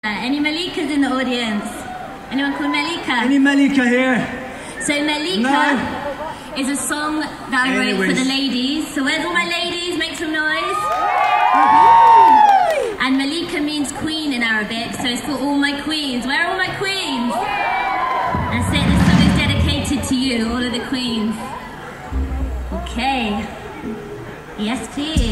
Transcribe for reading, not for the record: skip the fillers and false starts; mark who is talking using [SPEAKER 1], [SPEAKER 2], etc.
[SPEAKER 1] Any Malikas in the audience? Anyone called Malika?
[SPEAKER 2] Any Malika here?
[SPEAKER 1] So Malika is a song that I wrote for the ladies. So where's all my ladies? Make some noise. And Malika means queen in Arabic, so it's for all my queens. Where are all my queens? That's it, this song is dedicated to you, all of the queens. Okay. Yes, please.